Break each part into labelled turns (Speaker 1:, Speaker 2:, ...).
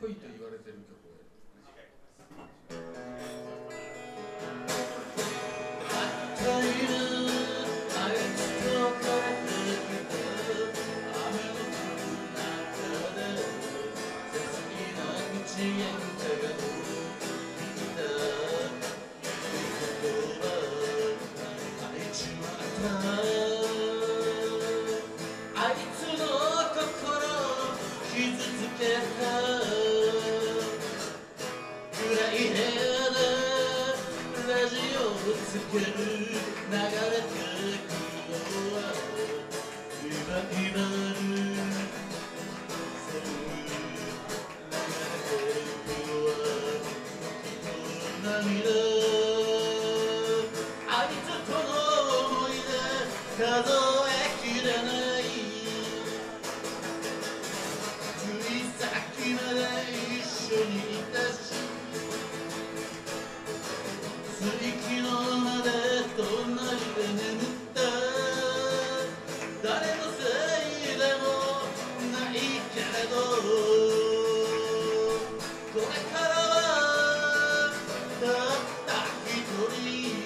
Speaker 1: 恋と言われてる曲をあいつの心傷つけた暗い部屋でラジオをつける流れてくのは今そう流れてくのは涙あいつとの思い出数えきれないついさっきまで一緒にいたしつい昨日まで隣で眠った誰のせいでもないけれどこれからはたった一人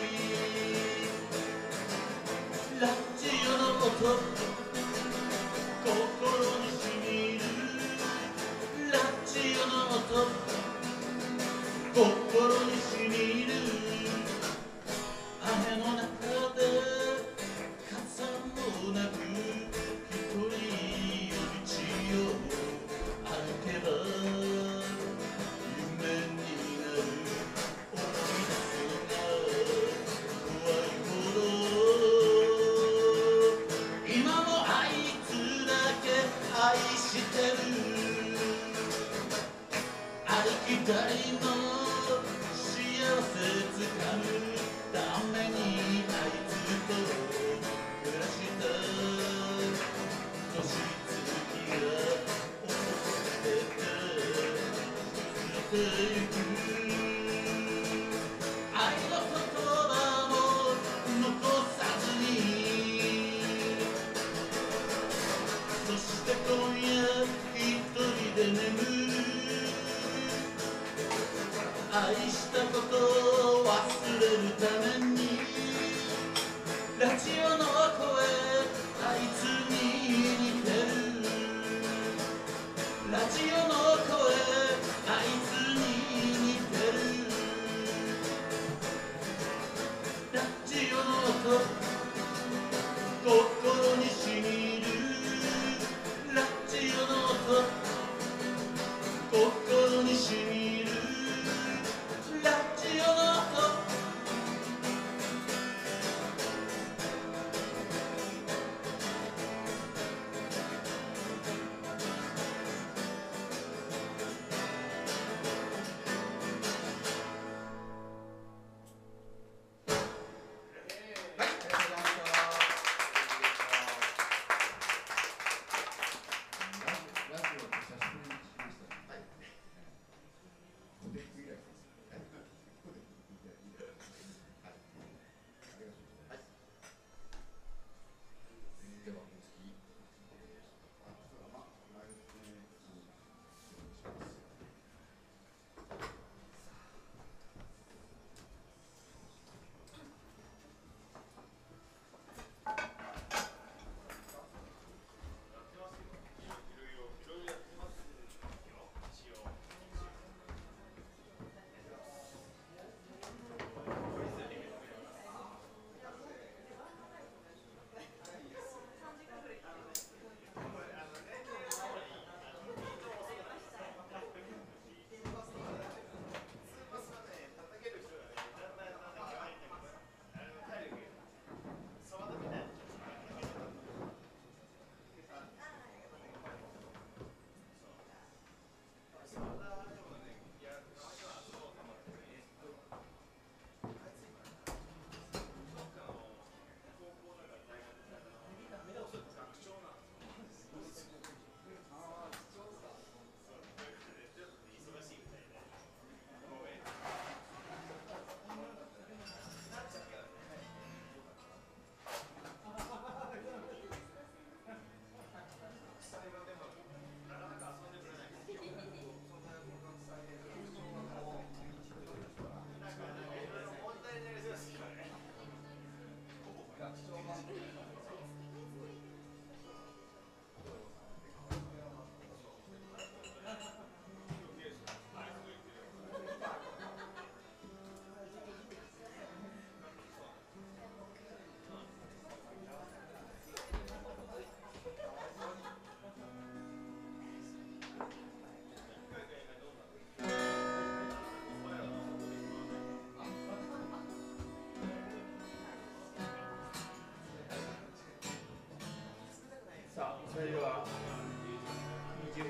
Speaker 1: ラジオの音心にしみるラジオの音心にしみる雨の中で傘もなく一人夜道を歩けば夢になる思い出すのが怖いほど今もあいつだけ愛してるありきたりの幸せつかむためにあいつと暮らした年月が遅れて過ぎてゆく愛の言葉も残さずにそして今夜一人で眠る愛したことを忘れるためにラジオの声あいつに似てるラジオの声あいつに似てるラジオの音心にしみるラ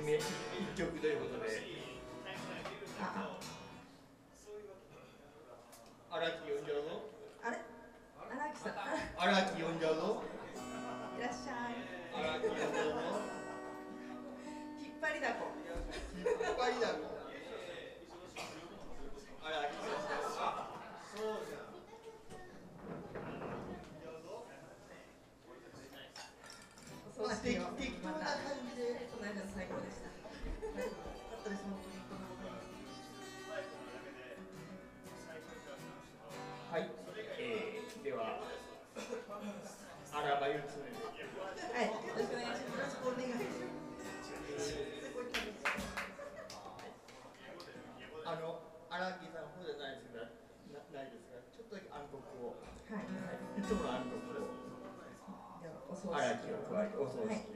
Speaker 1: 曲ということで。荒木呼んじゃうぞ。
Speaker 2: あれ荒木さん。
Speaker 1: 荒木呼んじゃうぞ。
Speaker 2: いらっしゃい。
Speaker 1: 荒木呼んじゃうぞ。
Speaker 2: 引っ張りだこ。
Speaker 1: 引っ張りだこ。荒木そうじゃん。まあ適当な感じで。
Speaker 2: この間の最高でした。よかったです本当に。
Speaker 1: はい、では、あらばゆつめで。
Speaker 2: はい、よろしくお願いします。よろしくお願いします。
Speaker 1: 荒木さんほどじゃないですが、ないですが、ちょっとだけ暗黒を。
Speaker 2: はい。
Speaker 1: いつもの暗黒を。
Speaker 2: では、お葬式を。
Speaker 1: 荒木を加えて、お葬式を。はい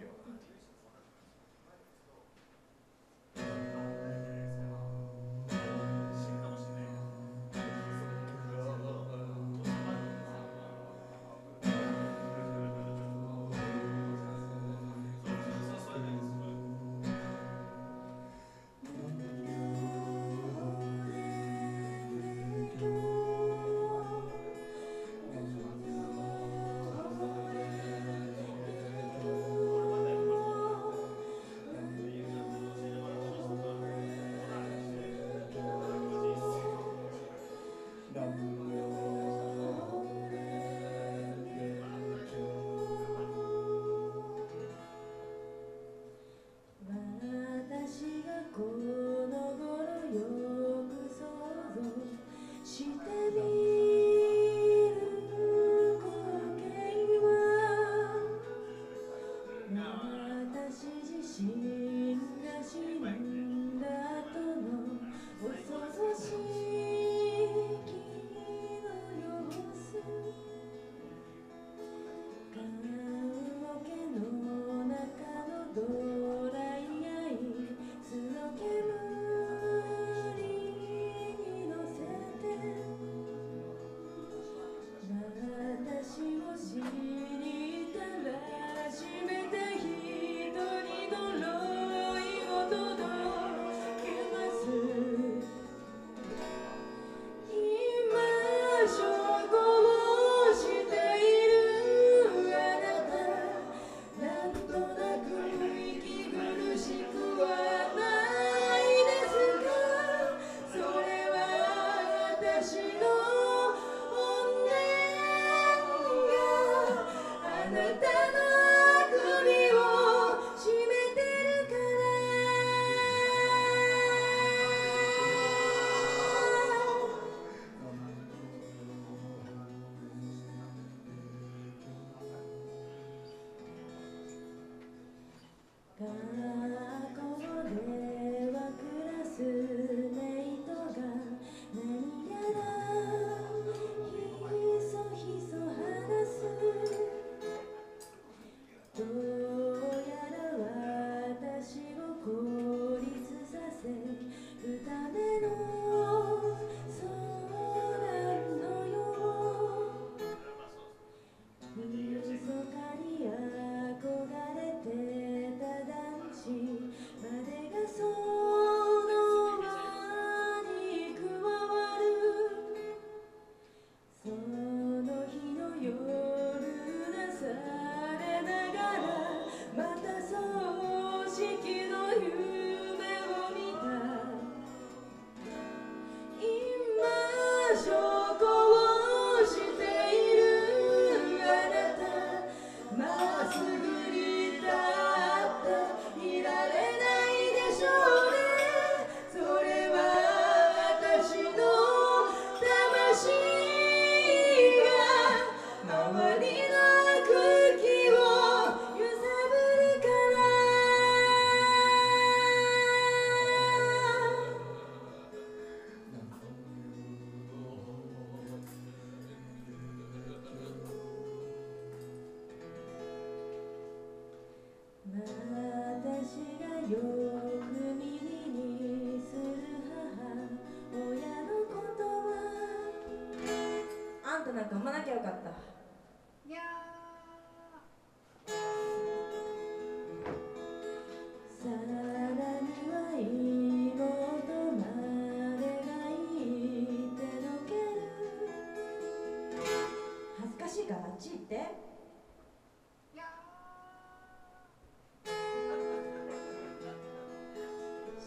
Speaker 2: なんか産まなきゃよかった。
Speaker 3: にゃ
Speaker 2: さら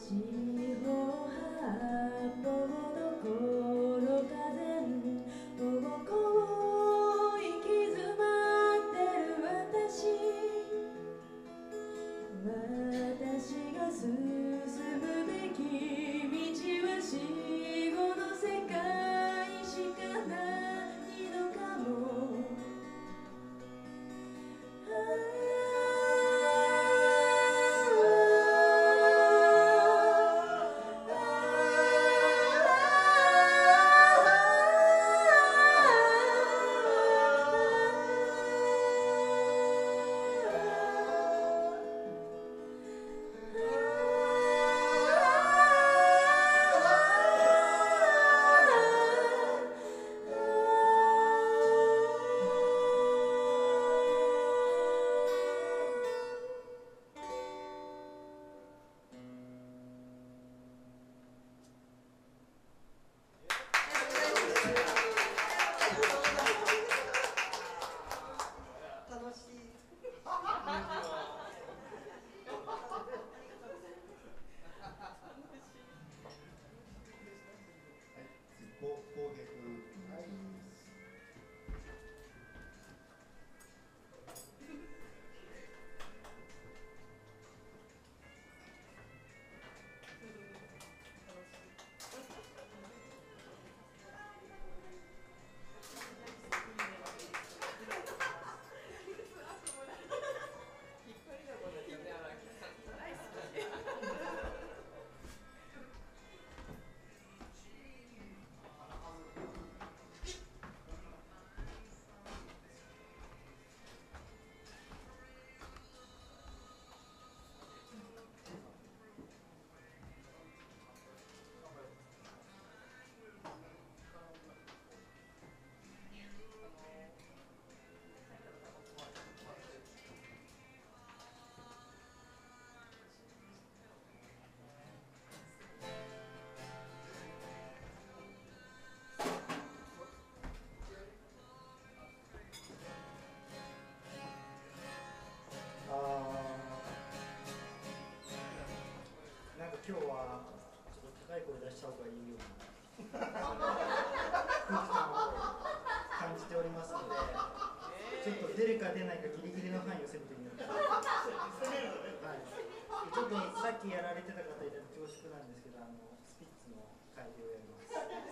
Speaker 3: 今日はちょっと高い声出した方がいいような空気感を感じておりますので、ちょっと出るか出ないかギリギリの範囲を攻めてみようと思います。はい、ちょっとさっきやられてた方いたら恐縮なんですけど、スピッツの改良をやります。あれ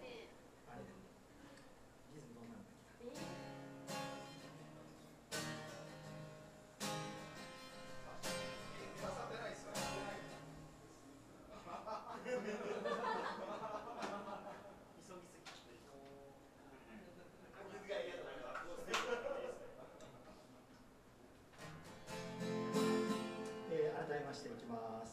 Speaker 3: リズムどうなんだっけ。改めましていきます。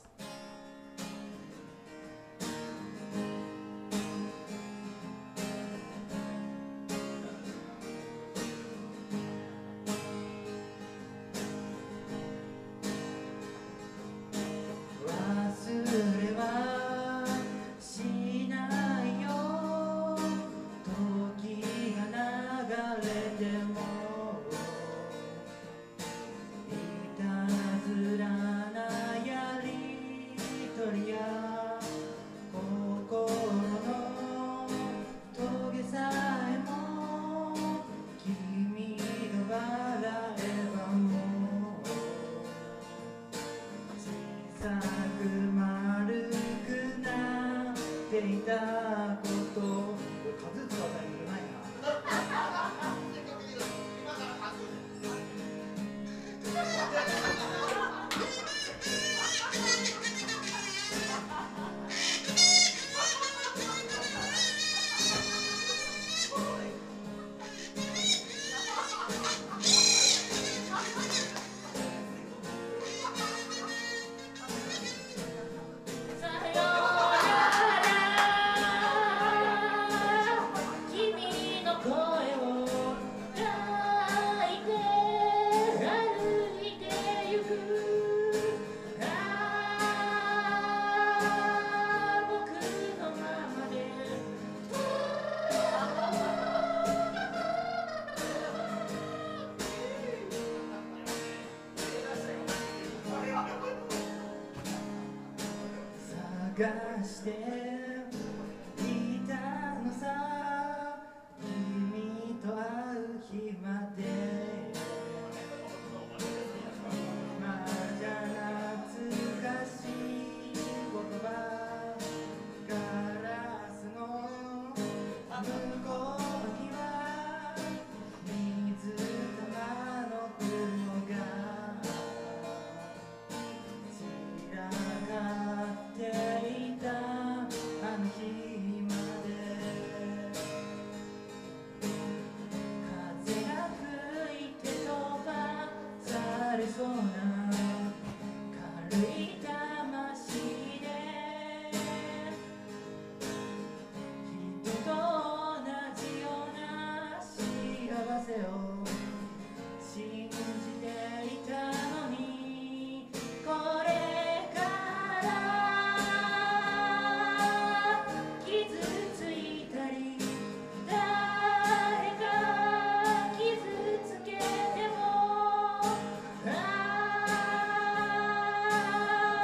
Speaker 3: 忘れはしないよ、時が流れてもいたずらなやりとりや心のトゲさえも君が笑えばもう小さく丸くなっていたこと、数打つあたりがないな。さよならがしていたのさ、君と会う日まで。まじゃ懐かしい言葉、ガラスの向こうには水玉の雲が散らかっていたあの日まで。風が吹いて飛ばされそうな軽い魂で、人と同じような幸せを信じていたのに、これから傷ついたり誰か傷つけても、あ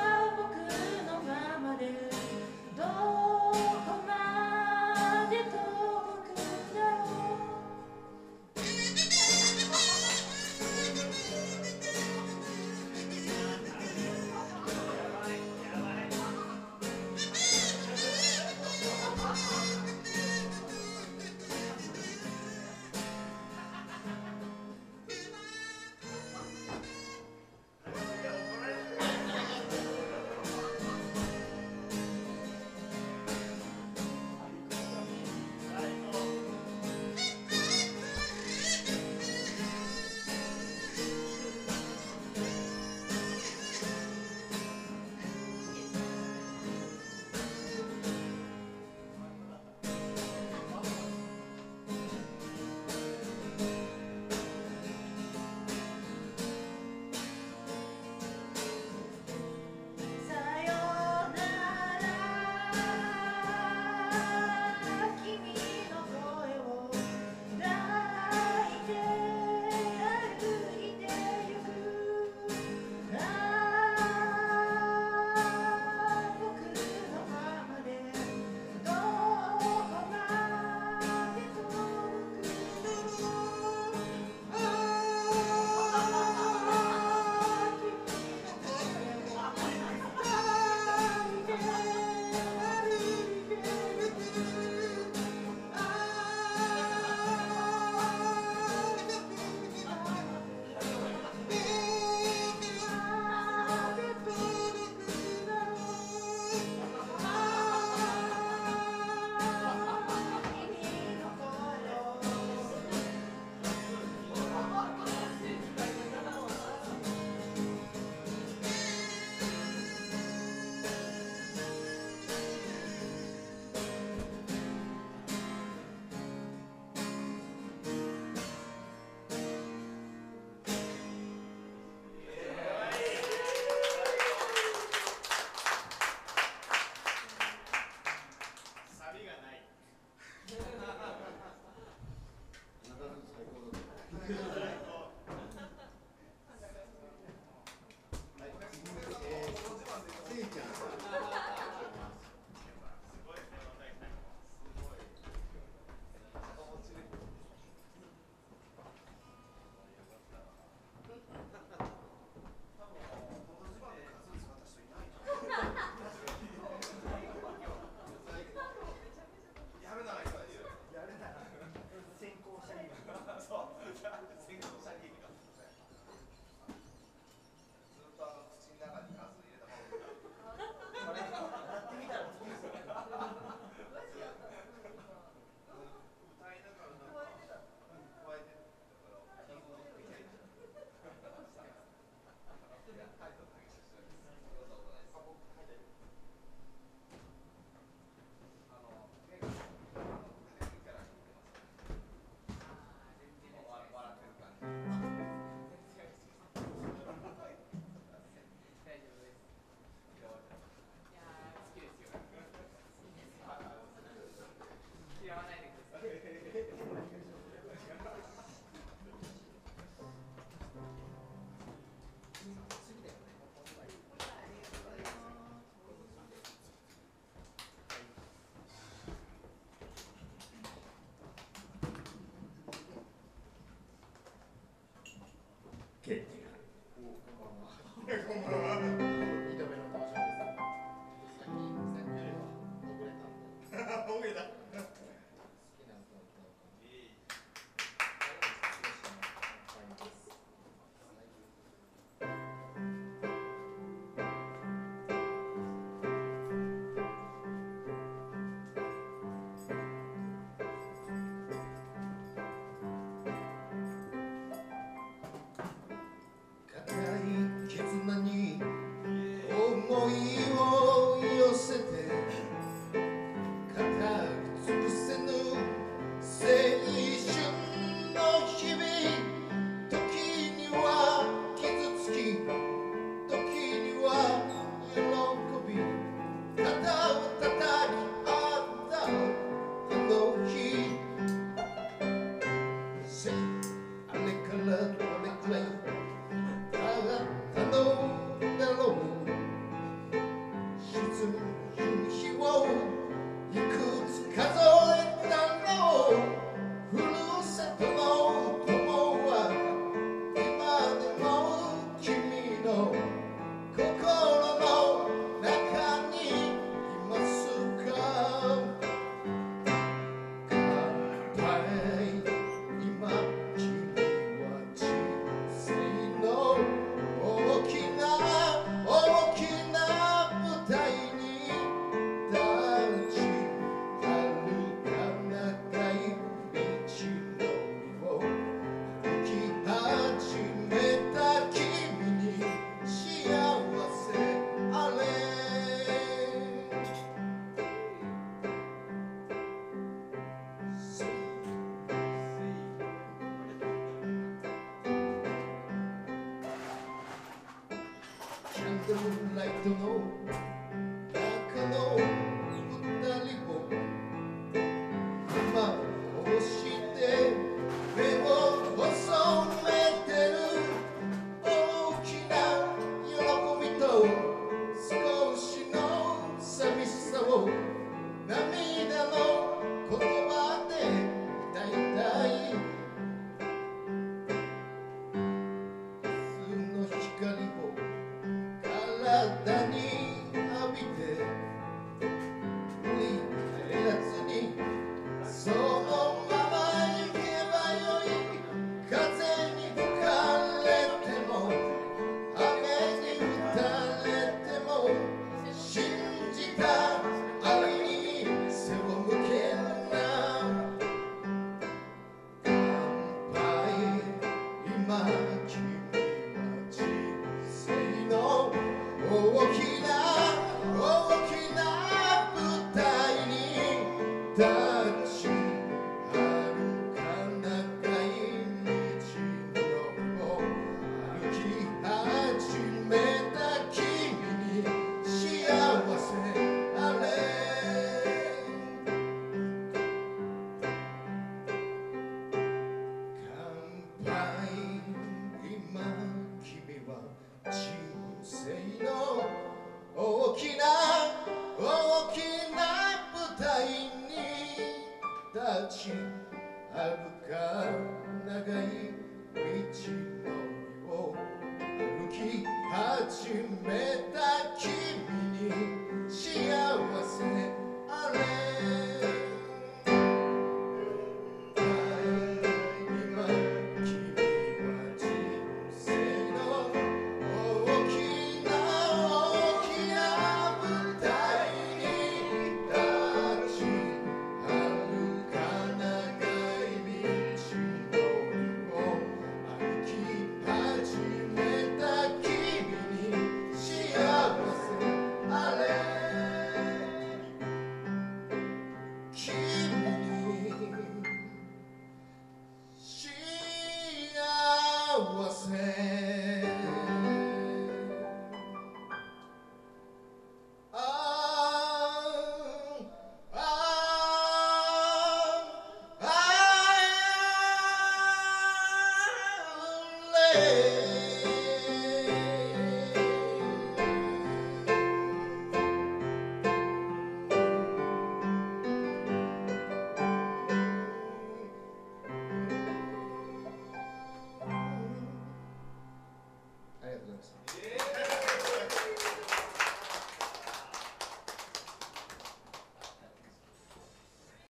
Speaker 4: ライトの中の二人を今こうして目を細めてる大きな喜びと少しの寂しさを涙の言葉で歌いたい明日の光を体に浴びて振り返らずにそのまま行けばよい風に吹かれても雨に打たれても信じた愛に背を向けるな乾杯今君は人生の大きな舞台に立ち遥か長い道のりを歩き始めた君に幸せあれ乾杯今君は人生の大きな舞台に立ち遥か長い道のりを歩き始めた君に幸せあれ今君は人生の大きな舞台に立ち遥か長い道のりを歩き始めた君に幸せあれ君に幸せああありがとうございました。